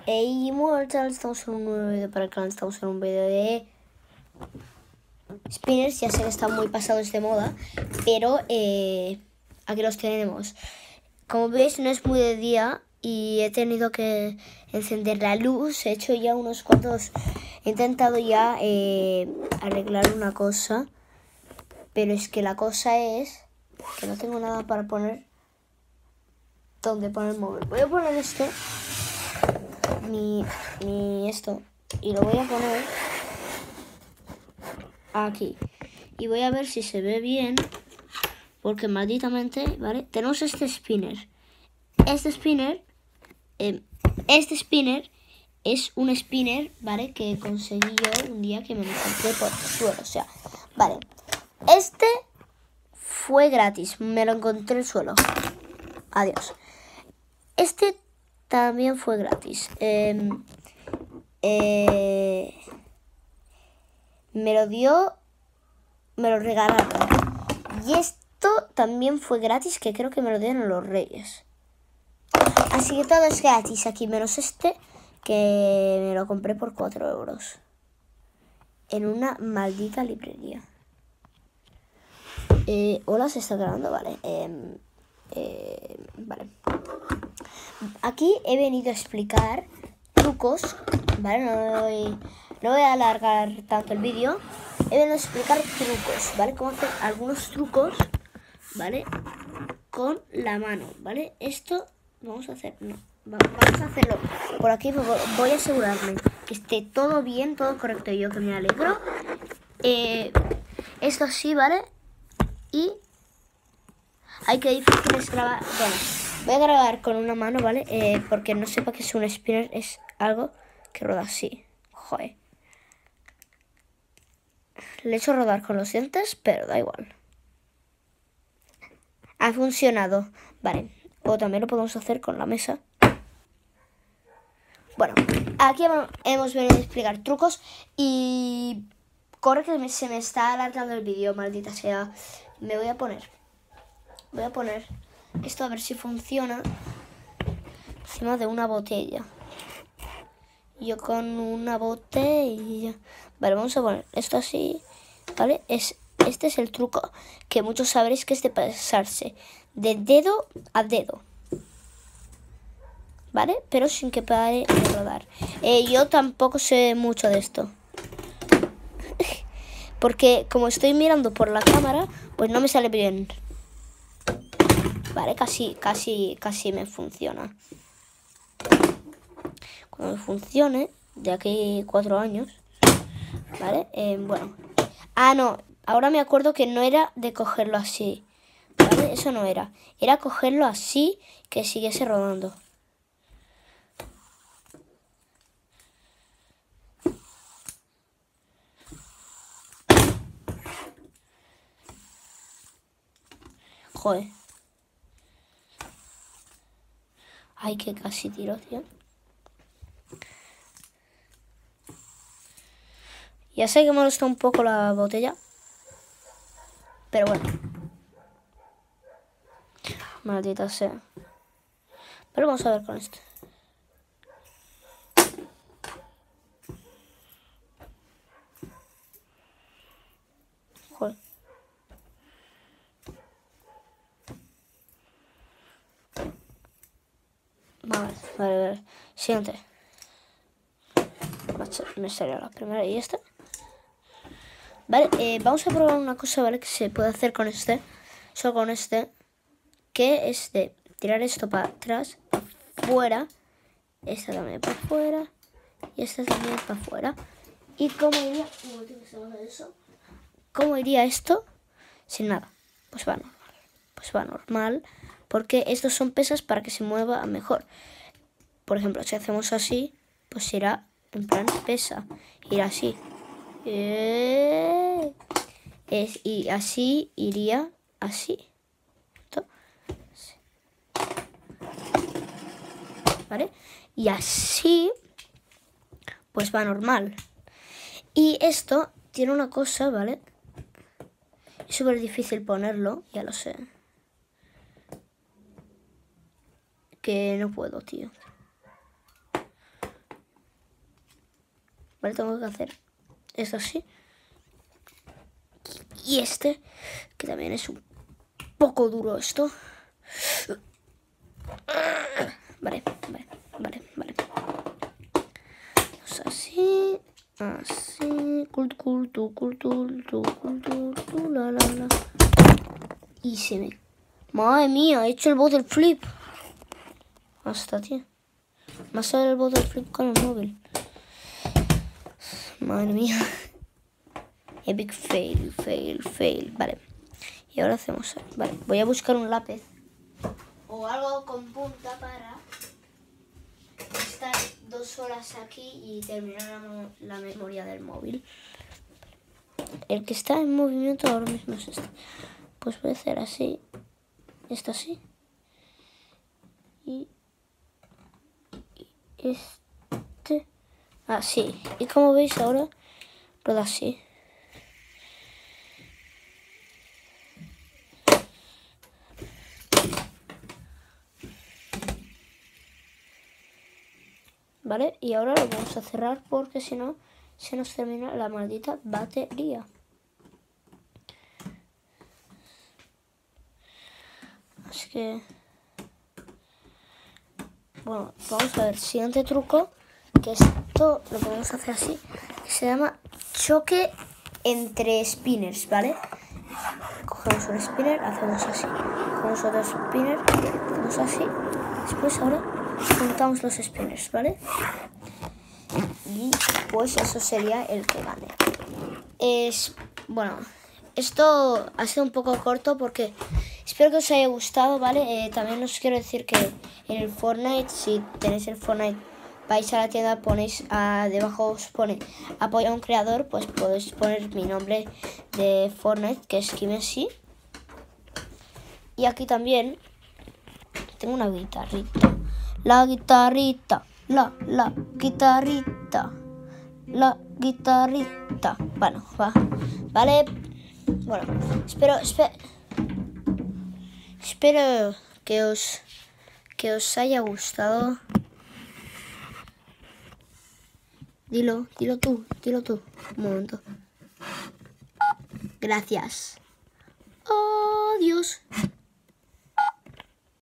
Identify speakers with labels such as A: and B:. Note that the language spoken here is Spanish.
A: Hey Immortal, estamos en un nuevo vídeo para el canal, estamos en un vídeo de spinners. Ya sé que están muy pasados de moda, pero aquí los tenemos. Como veis, no es muy de día y he tenido que encender la luz. He hecho ya unos cuantos, he intentado ya arreglar una cosa, pero es que la cosa es que no tengo nada para poner donde poner el móvil. Voy a poner esto, mi esto, y lo voy a poner aquí y voy a ver si se ve bien, porque malditamente, ¿vale? Tenemos este spinner. Este spinner es un spinner, ¿vale? Que conseguí yo un día que me lo encontré por el suelo, o sea, ¿vale? Este fue gratis, me lo encontré en el suelo. Adiós. Este también fue gratis. Me lo regalaron. Y esto también fue gratis, que creo que me lo dieron los Reyes. Así que todo es gratis aquí, menos este, que me lo compré por 4 euros. En una maldita librería. Hola, se está grabando, vale. Vale. Aquí he venido a explicar trucos, ¿vale? No voy a alargar tanto el vídeo. He venido a explicar trucos, ¿vale? Cómo hacer algunos trucos, ¿vale? Con la mano, ¿vale? Esto vamos a hacer, no, vamos a hacerlo por aquí. Voy a asegurarme que esté todo bien, todo correcto. Yo que me alegro. Esto sí, ¿vale? Y hay que difícil es grabar. Bueno, voy a grabar con una mano, ¿vale? Porque no sepa que es un spinner, es algo que roda así. Joder. Le he hecho rodar con los dientes, pero da igual. Ha funcionado. Vale. O también lo podemos hacer con la mesa. Bueno, aquí hemos venido a explicar trucos y corre que se me está alargando el vídeo, maldita sea. Voy a poner esto a ver si funciona encima de una botella. Yo con una botella. Vale, vamos a poner esto así, ¿vale? Este es el truco que muchos sabréis, que es de pasarse de dedo a dedo, ¿vale? Pero sin que pare de rodar. Yo tampoco sé mucho de esto, porque como estoy mirando por la cámara, pues no me sale bien. Vale, casi me funciona. Cuando me funcione, de aquí 4 años, ¿vale? Bueno. Ah, no. Ahora me acuerdo que no era de cogerlo así, ¿vale? Eso no era. Era cogerlo así, que siguiese rodando. Joder. Ay, que casi tiro, tío. Ya sé que molesta un poco la botella, pero bueno. Maldita sea. Pero vamos a ver con esto. Joder. Vale. Siguiente. Me salió la primera y esta. Vale, vamos a probar una cosa, ¿vale? Que se puede hacer con este. Solo con este. Que es de tirar esto para atrás, para afuera. Esta también para afuera. Y esta también para afuera. ¿Y cómo iría? ¿Cómo iría esto? Sin nada. Pues va normal. Pues va normal. Porque estos son pesas para que se mueva mejor. Por ejemplo, si hacemos así, pues irá en plan pesa. Irá así. Y así iría así. ¿Vale? Y así, pues va normal. Y esto tiene una cosa, ¿vale? Es súper difícil ponerlo, ya lo sé. Que no puedo, tío. Vale, tengo que hacer esto así. Y este, que también es un poco duro esto. Vale. Así. La. Y se me... Madre mía, he hecho el bottle flip. Hasta, tío. Va a ser el bottle flip con el móvil. Madre mía. Epic fail. Vale. Y ahora hacemos... Vale, voy a buscar un lápiz. O algo con punta para estar 2 horas aquí y terminar la memoria del móvil. El que está en movimiento ahora mismo es este. Pues voy a hacer así. Esto así. Y este así. Y como veis ahora lo da así. ¿Vale? Y ahora lo vamos a cerrar porque si no se nos termina la maldita batería. Así que... Bueno, vamos a ver. Siguiente truco. Que esto lo podemos hacer así. Que se llama choque entre spinners, ¿vale? Cogemos un spinner, hacemos así. Cogemos otro spinner, hacemos así. Después ahora juntamos los spinners, ¿vale? Y pues eso sería el que gane. Bueno, esto ha sido un poco corto porque espero que os haya gustado, ¿vale? También os quiero decir que en el Fortnite, si tenéis el Fortnite, vais a la tienda, ponéis debajo os pone apoya a un creador, pues podéis poner mi nombre de Fortnite, que es Kimesi. Y aquí también tengo una guitarrita. La guitarrita. Bueno, va. Vale. Bueno, espero que os haya gustado. Dilo tú. Un momento. Gracias. Adiós.